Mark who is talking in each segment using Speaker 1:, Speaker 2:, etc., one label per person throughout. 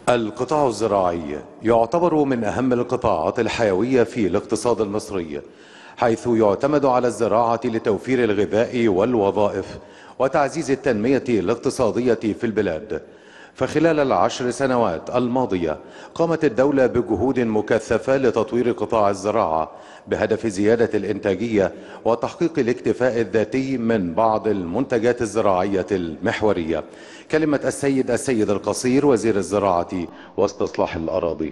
Speaker 1: القطاع الزراعي يعتبر من أهم القطاعات الحيوية في الاقتصاد المصري، حيث يعتمد على الزراعة لتوفير الغذاء والوظائف وتعزيز التنمية الاقتصادية في البلاد. فخلال ال10 سنوات الماضية قامت الدولة بجهود مكثفة لتطوير قطاع الزراعة بهدف زيادة الإنتاجية وتحقيق الاكتفاء الذاتي من بعض المنتجات الزراعية المحورية. كلمة السيد القصير وزير الزراعة واستصلاح الأراضي.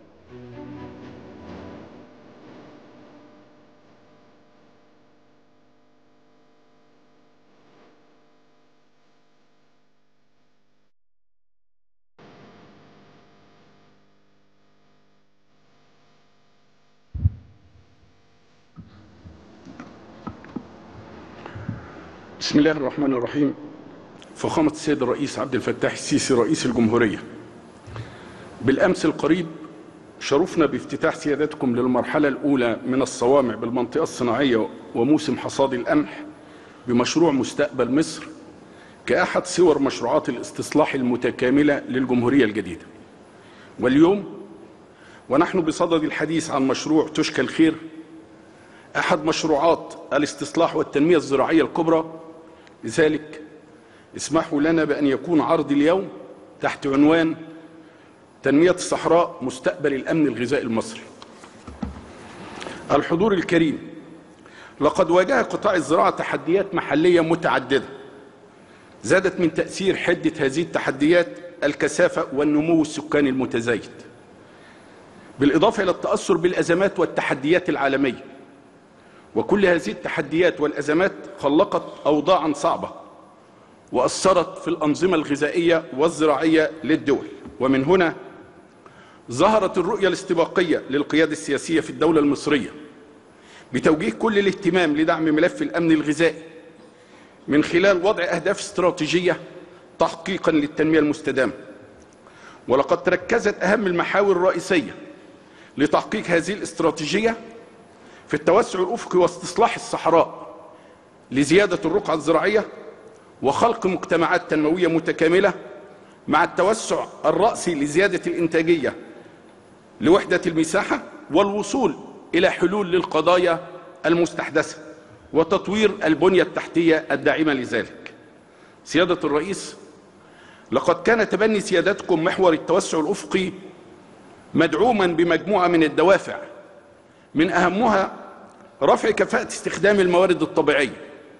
Speaker 2: بسم الله الرحمن الرحيم. فخامة السيد الرئيس عبد الفتاح السيسي رئيس الجمهورية، بالأمس القريب شرفنا بافتتاح سيادتكم للمرحلة الأولى من الصوامع بالمنطقة الصناعية وموسم حصاد القمح بمشروع مستقبل مصر كأحد صور مشروعات الاستصلاح المتكاملة للجمهورية الجديدة. واليوم ونحن بصدد الحديث عن مشروع تشكى الخير، أحد مشروعات الاستصلاح والتنمية الزراعية الكبرى. لذلك اسمحوا لنا بأن يكون عرض اليوم تحت عنوان تنمية الصحراء مستقبل الأمن الغذائي المصري. الحضور الكريم، لقد واجه قطاع الزراعة تحديات محلية متعددة زادت من تأثير حدة هذه التحديات الكثافة والنمو السكاني المتزايد، بالإضافة إلى التأثر بالأزمات والتحديات العالمية. وكل هذه التحديات والأزمات خلقت أوضاعا صعبة وأثرت في الأنظمة الغذائية والزراعية للدول. ومن هنا ظهرت الرؤية الاستباقية للقيادة السياسية في الدولة المصرية بتوجيه كل الاهتمام لدعم ملف الأمن الغذائي من خلال وضع أهداف استراتيجية تحقيقا للتنمية المستدامة. ولقد تركزت أهم المحاور الرئيسية لتحقيق هذه الاستراتيجية في التوسع الأفقي واستصلاح الصحراء لزيادة الرقعة الزراعية وخلق مجتمعات تنموية متكاملة، مع التوسع الرأسي لزيادة الإنتاجية لوحدة المساحة والوصول إلى حلول للقضايا المستحدثة وتطوير البنية التحتية الداعمة لذلك. سيادة الرئيس، لقد كان تبني سيادتكم محور التوسع الأفقي مدعوما بمجموعة من الدوافع، من أهمها رفع كفاءة استخدام الموارد الطبيعية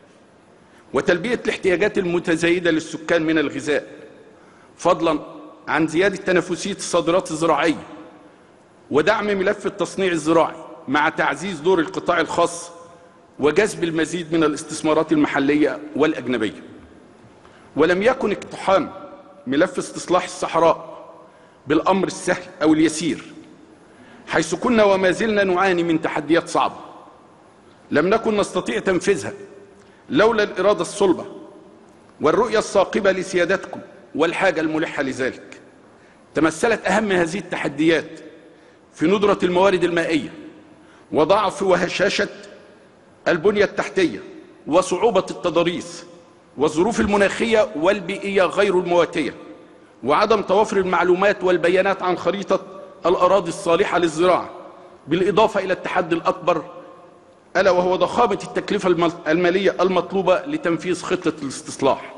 Speaker 2: وتلبية الاحتياجات المتزايدة للسكان من الغذاء، فضلا عن زيادة تنافسية الصادرات الزراعية ودعم ملف التصنيع الزراعي، مع تعزيز دور القطاع الخاص وجذب المزيد من الاستثمارات المحلية والأجنبية. ولم يكن اقتحام ملف استصلاح الصحراء بالأمر السهل أو اليسير، حيث كنا وما زلنا نعاني من تحديات صعبة لم نكن نستطيع تنفيذها لولا الإرادة الصلبة والرؤية الثاقبة لسيادتكم والحاجة الملحة لذلك. تمثلت أهم هذه التحديات في ندرة الموارد المائية وضعف وهشاشة البنية التحتية وصعوبة التضاريس والظروف المناخية والبيئية غير المواتية وعدم توافر المعلومات والبيانات عن خريطة الأراضي الصالحة للزراعة، بالإضافة إلى التحدي الأكبر ألا وهو ضخامة التكلفة المالية المطلوبة لتنفيذ خطة الاستصلاح.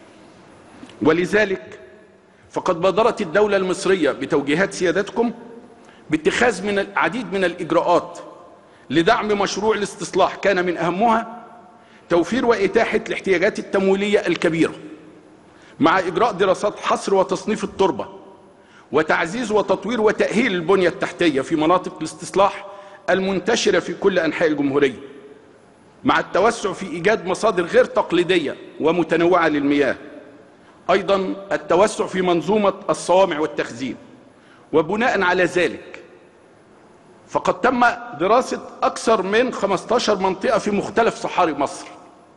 Speaker 2: ولذلك فقد بادرت الدولة المصرية بتوجيهات سيادتكم باتخاذ من العديد من الإجراءات لدعم مشروع الاستصلاح، كان من أهمها توفير وإتاحة الاحتياجات التمويلية الكبيرة، مع إجراء دراسات حصر وتصنيف التربة وتعزيز وتطوير وتأهيل البنية التحتية في مناطق الاستصلاح المنتشرة في كل أنحاء الجمهورية، مع التوسع في إيجاد مصادر غير تقليدية ومتنوعة للمياه. أيضا التوسع في منظومة الصوامع والتخزين. وبناء على ذلك فقد تم دراسة أكثر من 15 منطقة في مختلف صحاري مصر.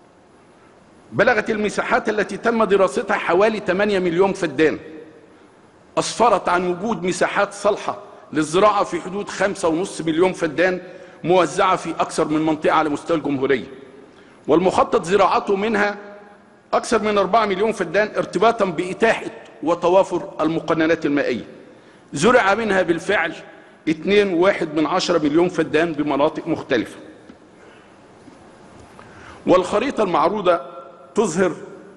Speaker 2: بلغت المساحات التي تم دراستها حوالي 8 مليون فدان، أسفرت عن وجود مساحات صالحة للزراعة في حدود 5.5 مليون فدان موزعة في أكثر من منطقة على مستوى الجمهورية، والمخطط زراعته منها أكثر من 4 مليون فدان ارتباطا بإتاحة وتوافر المقننات المائية. زرع منها بالفعل 2.1 مليون فدان بمناطق مختلفة. والخريطة المعروضة تظهر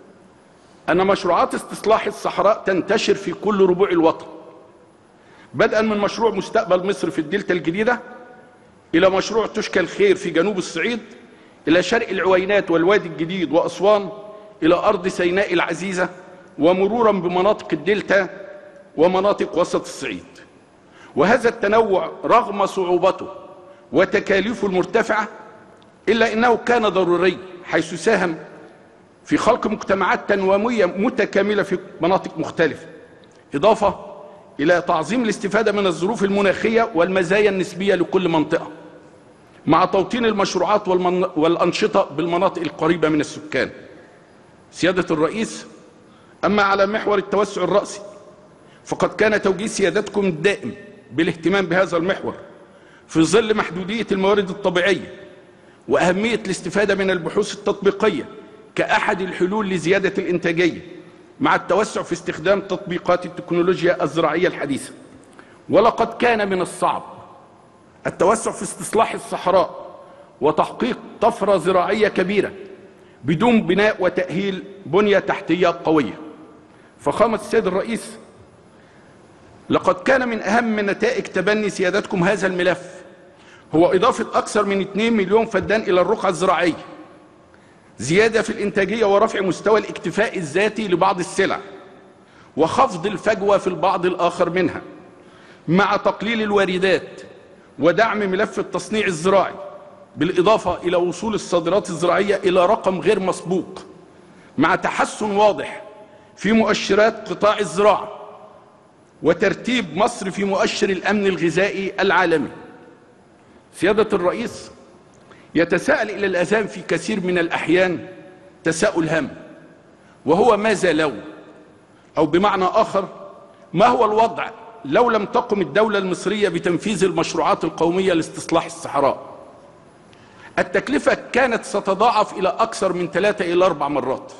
Speaker 2: أن مشروعات استصلاح الصحراء تنتشر في كل ربوع الوطن، بدءا من مشروع مستقبل مصر في الدلتا الجديدة، إلى مشروع تشكى الخير في جنوب الصعيد، إلى شرق العوينات والوادي الجديد وأسوان، إلى أرض سيناء العزيزة، ومرورا بمناطق الدلتا ومناطق وسط الصعيد. وهذا التنوع رغم صعوبته وتكاليفه المرتفعة إلا أنه كان ضروري، حيث ساهم في خلق مجتمعات تنويمية متكاملة في مناطق مختلفة، إضافة إلى تعظيم الاستفادة من الظروف المناخية والمزايا النسبية لكل منطقة، مع توطين المشروعات والأنشطة بالمناطق القريبة من السكان. سيادة الرئيس، أما على محور التوسع الرأسي فقد كان توجيه سيادتكم الدائم بالاهتمام بهذا المحور في ظل محدودية الموارد الطبيعية وأهمية الاستفادة من البحوث التطبيقية كأحد الحلول لزيادة الإنتاجية، مع التوسع في استخدام تطبيقات التكنولوجيا الزراعية الحديثة. ولقد كان من الصعب التوسع في استصلاح الصحراء وتحقيق طفرة زراعية كبيرة بدون بناء وتأهيل بنية تحتية قوية. فخامة السيد الرئيس، لقد كان من أهم نتائج تبني سيادتكم هذا الملف هو إضافة أكثر من 2 مليون فدان إلى الرقعة الزراعية، زيادة في الإنتاجية ورفع مستوى الاكتفاء الذاتي لبعض السلع، وخفض الفجوة في البعض الآخر منها، مع تقليل الواردات ودعم ملف التصنيع الزراعي، بالإضافة إلى وصول الصادرات الزراعية إلى رقم غير مسبوق، مع تحسن واضح في مؤشرات قطاع الزراعة وترتيب مصر في مؤشر الأمن الغذائي العالمي. سيادة الرئيس، يتساءل إلى الأذهان في كثير من الأحيان تساؤل هام، وهو ماذا لو، أو بمعنى آخر ما هو الوضع لو لم تقم الدولة المصرية بتنفيذ المشروعات القومية لاستصلاح الصحراء؟ التكلفة كانت ستضاعف إلى أكثر من 3 إلى 4 مرات.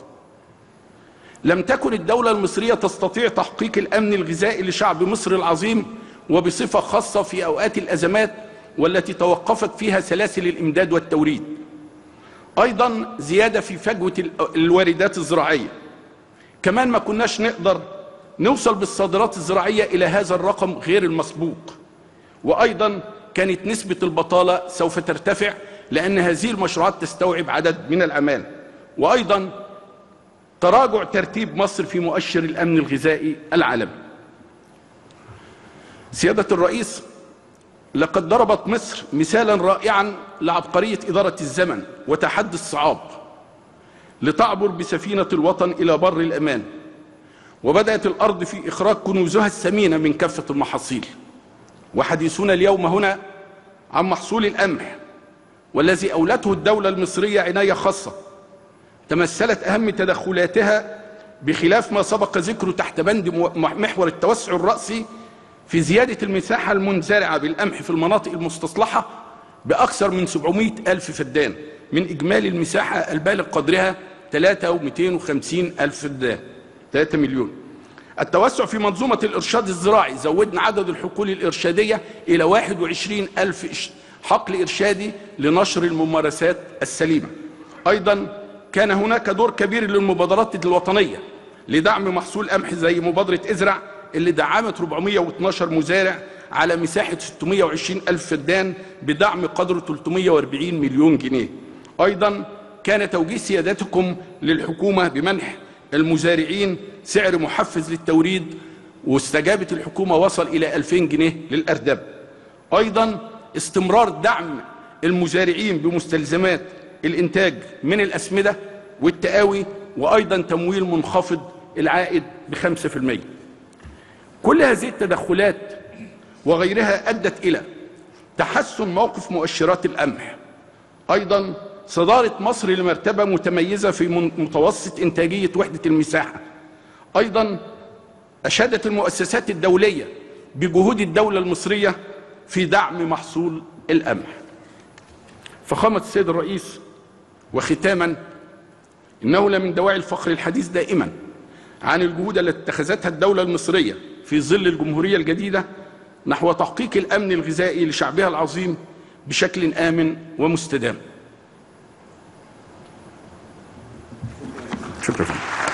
Speaker 2: لم تكن الدولة المصرية تستطيع تحقيق الأمن الغذائي لشعب مصر العظيم، وبصفة خاصة في أوقات الأزمات والتي توقفت فيها سلاسل الإمداد والتوريد. أيضا زيادة في فجوة الواردات الزراعية. كمان ما كناش نقدر نوصل بالصادرات الزراعية إلى هذا الرقم غير المسبوق. وأيضا كانت نسبة البطالة سوف ترتفع، لأن هذه المشروعات تستوعب عدد من العمالة. وأيضا تراجع ترتيب مصر في مؤشر الأمن الغذائي العالمي. سيادة الرئيس، لقد ضربت مصر مثالا رائعا لعبقرية إدارة الزمن وتحدي الصعاب لتعبر بسفينة الوطن إلى بر الأمان، وبدأت الأرض في إخراج كنوزها الثمينة من كافة المحاصيل. وحديثنا اليوم هنا عن محصول القمح، والذي أولته الدولة المصرية عناية خاصة تمثلت أهم تدخلاتها، بخلاف ما سبق ذكره تحت بند محور التوسع الرأسي، في زيادة المساحة المنزرعة بالقمح في المناطق المستصلحة بأكثر من 700 ألف فدان من إجمالي المساحة البالغ قدرها 3,250 ألف فدان، 3 مليون. التوسع في منظومة الإرشاد الزراعي، زودنا عدد الحقول الإرشادية إلى 21 ألف حقل إرشادي لنشر الممارسات السليمة. أيضا كان هناك دور كبير للمبادرات الوطنية لدعم محصول قمح، زي مبادرة ازرع اللي دعمت 412 مزارع على مساحة 620 ألف فدان بدعم قدره 340 مليون جنيه. أيضا كان توجيه سيادتكم للحكومة بمنح المزارعين سعر محفز للتوريد، واستجابت الحكومة وصل إلى 2000 جنيه للأردب. أيضا استمرار دعم المزارعين بمستلزمات الإنتاج من الأسمدة والتقاوي، وأيضا تمويل منخفض العائد ب5%. كل هذه التدخلات وغيرها أدت إلى تحسن موقف مؤشرات القمح. أيضا صدارة مصر لمرتبة متميزة في متوسط إنتاجية وحدة المساحة. أيضا أشادت المؤسسات الدولية بجهود الدولة المصرية في دعم محصول القمح. فخامة السيد الرئيس، وختاما، إنه لمن دواعي الفخر الحديث دائما عن الجهود التي اتخذتها الدولة المصرية في في ظل الجمهورية الجديدة نحو تحقيق الأمن الغذائي لشعبها العظيم بشكل آمن ومستدام. شكرا.